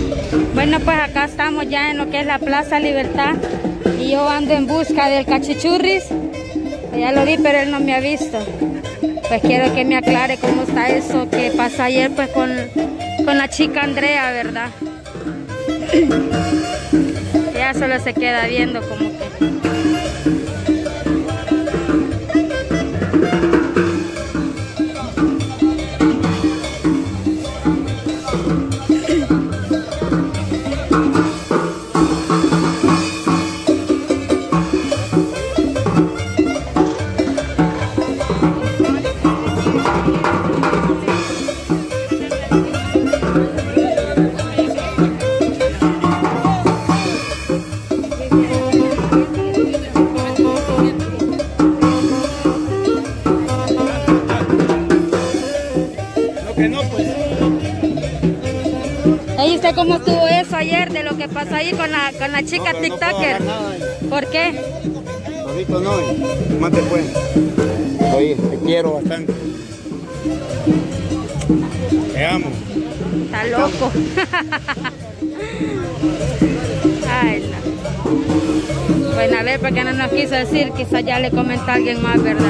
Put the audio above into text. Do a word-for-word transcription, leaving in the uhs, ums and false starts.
Bueno, pues acá estamos ya en lo que es la Plaza Libertad y yo ando en busca del Cachichurris. Ya lo vi, pero él no me ha visto. Pues quiero que me aclare cómo está eso que pasó ayer pues con, con la chica Andrea, ¿verdad? Ya solo se queda viendo como que... ¿Y usted cómo estuvo eso ayer de lo que pasó ahí con la, con la chica no, tiktoker? No ¿Por qué? Ahorita no, más después. Oye, te quiero bastante. Te amo. Está loco. Ay, no. Bueno, a ver, porque no nos quiso decir, quizás ya le comenta a alguien más, ¿verdad?